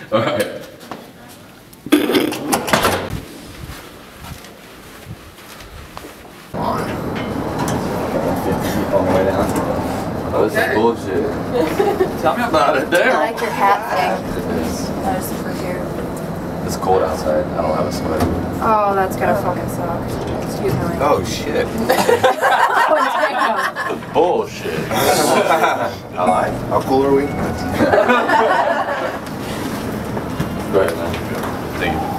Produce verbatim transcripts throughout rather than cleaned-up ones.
Alright. All the way down. Oh, this is bullshit. Tell me about it, damn. I like your hat thing. That is super cute. It's cold outside. I don't have a sweater. Oh, that's gonna fucking suck. Excuse me. Oh shit. Bullshit. I like. How cool are we? Go ahead, man. Thank you.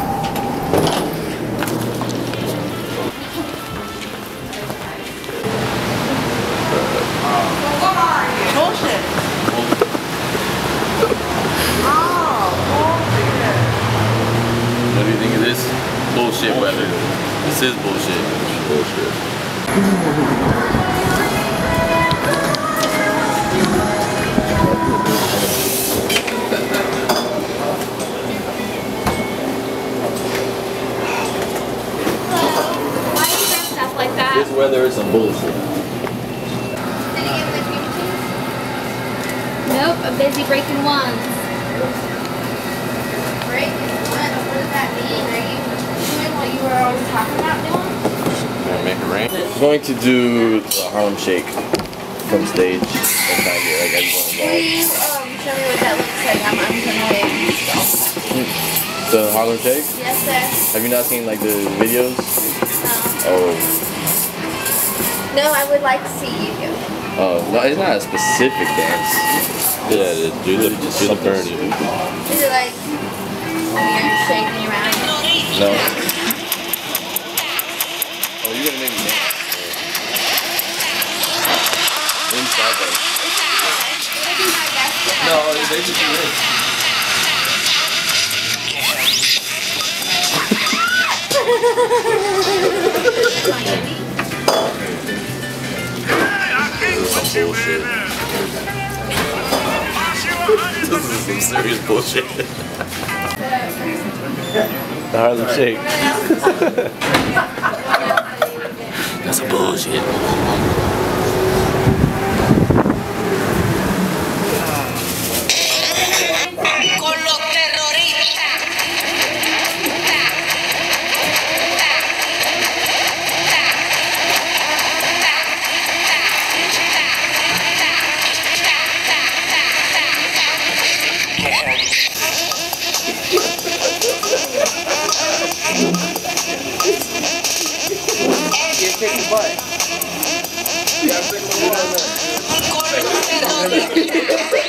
Bullshit. What do you think of this? Bullshit weather. This is bullshit. Bullshit. Why do you dress stuff like that? This weather is some bullshit. Nope, I'm busy breaking wands. Breaking what? What does that mean? Are you doing what you were always talking about doing? Gonna make it rain. I'm going to do the Harlem Shake from stage and try to get like everyone Will you involved. um, show me what that looks like? I'm, I'm gonna wait. The Harlem Shake? Yes, sir. Have you not seen like the videos? No. Oh. No, I would like to see you do it. Oh, no, it's not a specific dance. Yeah, do the, do the burn. Is it like, I mean, are you shaking around? No. Oh, you're gonna make me dance. Inside though. It'll be my best friend. No, they just do this. This is some bullshit. This is some serious bullshit. The Harlem Shake. That's some bullshit. Kick your butt. You gotta take a little